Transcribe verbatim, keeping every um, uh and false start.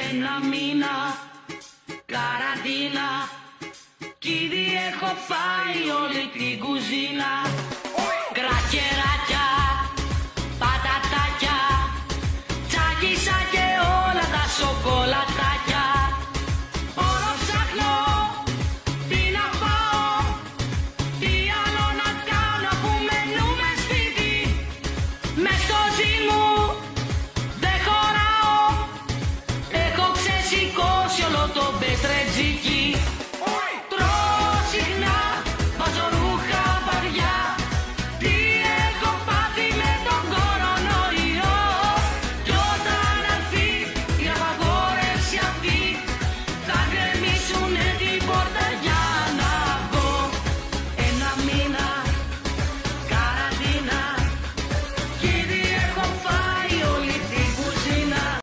ένα μήνα καραντίνα κι ήδη έχω φάει όλη την κουζίνα. Κρακεράκι